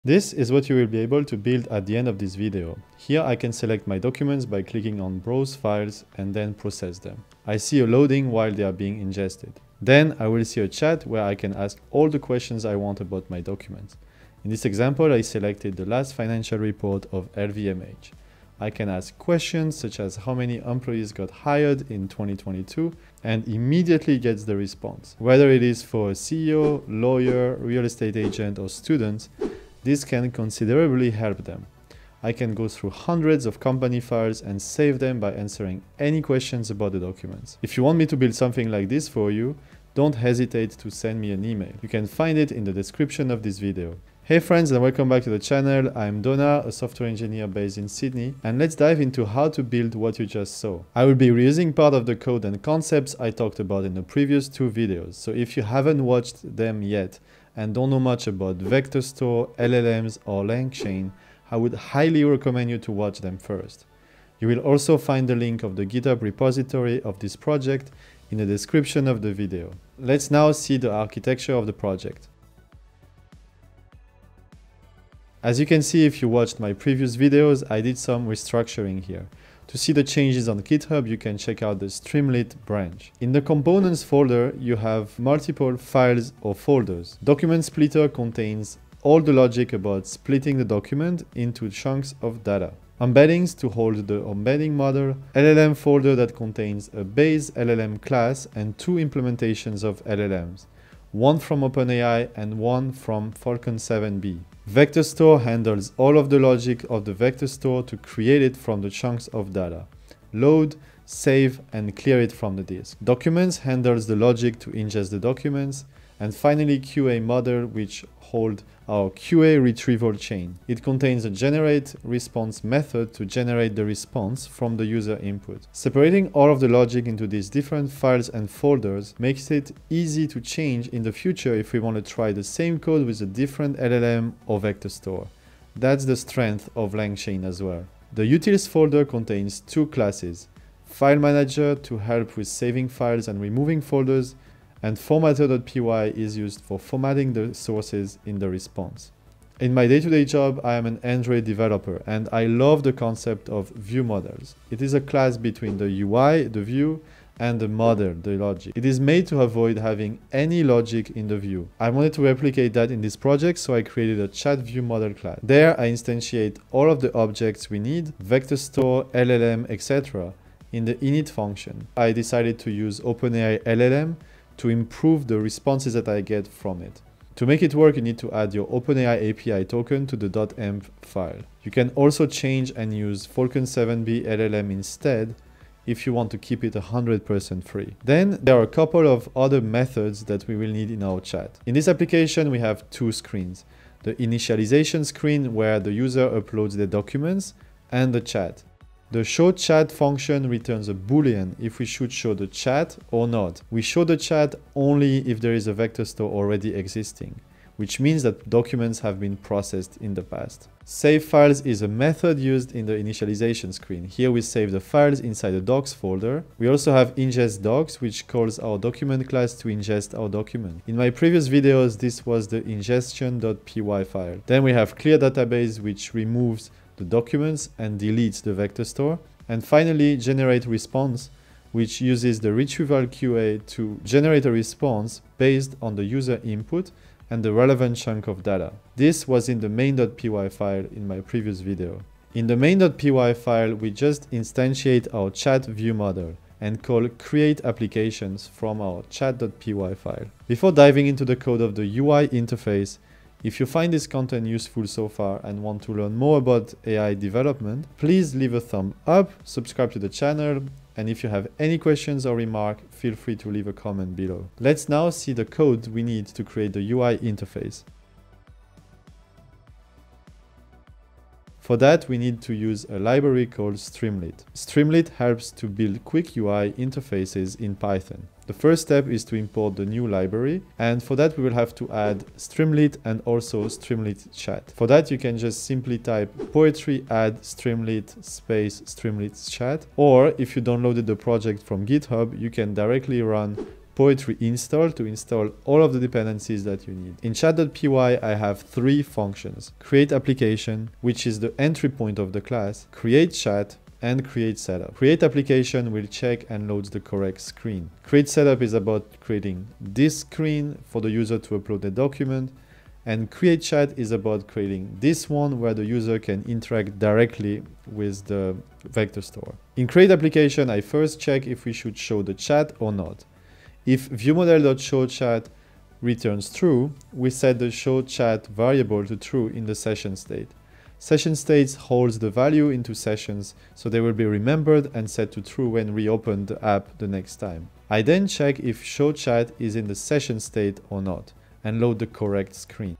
This is what you will be able to build at the end of this video. Here I can select my documents by clicking on Browse Files and then process them. I see a loading while they are being ingested. Then I will see a chat where I can ask all the questions I want about my documents. In this example, I selected the last financial report of LVMH. I can ask questions such as how many employees got hired in 2022 and immediately gets the response. Whether it is for a CEO, lawyer, real estate agent or student, this can considerably help them. I can go through hundreds of company files and save them by answering any questions about the documents. If you want me to build something like this for you, don't hesitate to send me an email. You can find it in the description of this video. Hey friends, and welcome back to the channel. I'm Donna, a software engineer based in Sydney, and let's dive into how to build what you just saw. I will be reusing part of the code and concepts I talked about in the previous two videos, so if you haven't watched them yet and don't know much about vector store, LLMs or LangChain, I would highly recommend you to watch them first. You will also find the link of the GitHub repository of this project in the description of the video. Let's now see the architecture of the project. As you can see if you watched my previous videos, I did some restructuring here. To see the changes on GitHub, you can check out the Streamlit branch. In the components folder, you have multiple files or folders. Document Splitter contains all the logic about splitting the document into chunks of data. Embeddings to hold the embedding model, LLM folder that contains a base LLM class and two implementations of LLMs, one from OpenAI and one from Falcon 7B. Vector Store handles all of the logic of the vector store to create it from the chunks of data. Load, save, and clear it from the disk. Documents handles the logic to ingest the documents. And finally, QA model, which holds our QA retrieval chain. It contains a generate response method to generate the response from the user input. Separating all of the logic into these different files and folders makes it easy to change in the future if we want to try the same code with a different LLM or vector store. That's the strength of LangChain as well. The utils folder contains two classes: file manager to help with saving files and removing folders, and formatter.py is used for formatting the sources in the response. In my day-to-day job, I am an Android developer and I love the concept of view models. It is a class between the UI, the view, and the model, the logic. It is made to avoid having any logic in the view. I wanted to replicate that in this project, so I created a chat view model class. There I instantiate all of the objects we need, vector store, LLM, etc. in the init function. I decided to use OpenAI LLM to improve the responses that I get from it. To make it work, you need to add your OpenAI API token to the .env file. You can also change and use Falcon 7B LLM instead if you want to keep it 100% free. Then there are a couple of other methods that we will need in our chat. In this application, we have two screens: the initialization screen where the user uploads their documents, and the chat. The show chat function returns a boolean if we should show the chat or not. We show the chat only if there is a vector store already existing, which means that documents have been processed in the past. Save files is a method used in the initialization screen. Here we save the files inside the docs folder. We also have ingest docs, which calls our document class to ingest our document. In my previous videos, this was the ingestion.py file. Then we have clear database, which removes the documents and deletes the vector store. And finally, generate response, which uses the retrieval QA to generate a response based on the user input and the relevant chunk of data. This was in the main.py file in my previous video. In the main.py file, we just instantiate our chat view model and call create applications from our chat.py file. Before diving into the code of the UI interface, if you find this content useful so far and want to learn more about AI development, please leave a thumb up, subscribe to the channel, and if you have any questions or remarks, feel free to leave a comment below. Let's now see the code we need to create the UI interface. For that, we need to use a library called Streamlit. Streamlit helps to build quick UI interfaces in Python. The first step is to import the new library, and for that we will have to add Streamlit and also Streamlit chat. For that you can just simply type poetry add Streamlit space Streamlit chat, or if you downloaded the project from GitHub, you can directly run Poetry install to install all of the dependencies that you need. In chat.py, I have 3 functions: create application, which is the entry point of the class, create chat, and create setup. Create application will check and loads the correct screen. Create setup is about creating this screen for the user to upload the document, and create chat is about creating this one where the user can interact directly with the vector store. In create application, I first check if we should show the chat or not. If viewModel.showChat returns true, we set the showChat variable to true in the session state. Session states holds the value into sessions, so they will be remembered and set to true when we open the app the next time. I then check if showChat is in the session state or not, and load the correct screen.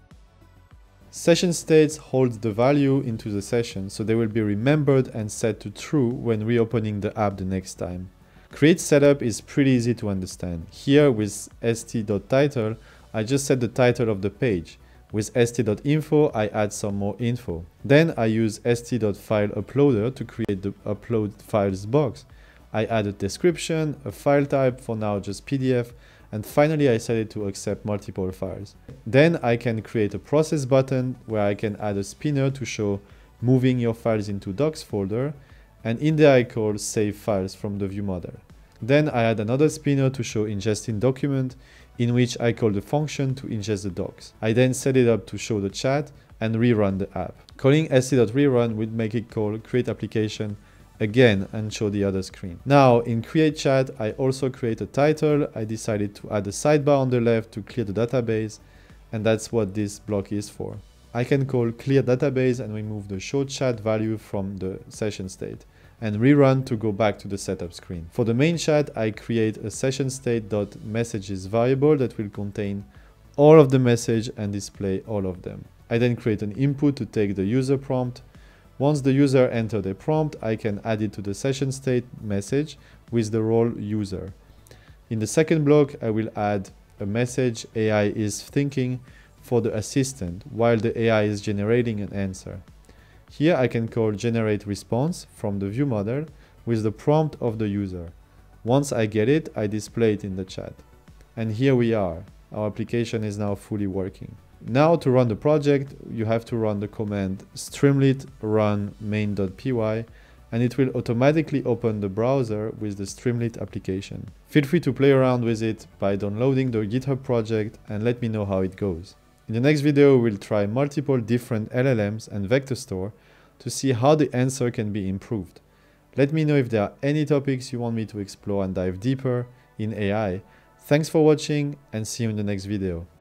Session states holds the value into the session, so they will be remembered and set to true when reopening the app the next time. Create setup is pretty easy to understand. Here with st.title, I just set the title of the page. With st.info, I add some more info. Then I use st.fileUploader to create the upload files box. I add a description, a file type, for now just PDF, and finally I set it to accept multiple files. Then I can create a process button where I can add a spinner to show moving your files into docs folder, and in there I call save files from the view model. Then I add another spinner to show ingesting document, in which I call the function to ingest the docs. I then set it up to show the chat and rerun the app. Calling st.rerun would make it call create application again and show the other screen. Now in create chat, I also create a title. I decided to add a sidebar on the left to clear the database, and that's what this block is for. I can call clear database and remove the show chat value from the session state, and rerun to go back to the setup screen. For the main chat, I create a session state.messages variable that will contain all of the message and display all of them. I then create an input to take the user prompt. Once the user enters the prompt, I can add it to the session state message with the role user. In the second block, I will add a message AI is thinking for the assistant while the AI is generating an answer. Here I can call generate response from the view model with the prompt of the user. Once I get it, I display it in the chat. And here we are. Our application is now fully working. Now to run the project, you have to run the command streamlit run main.py, and it will automatically open the browser with the Streamlit application. Feel free to play around with it by downloading the GitHub project and let me know how it goes. In the next video, we'll try multiple different LLMs and vector store to see how the answer can be improved. Let me know if there are any topics you want me to explore and dive deeper in AI. Thanks for watching and see you in the next video.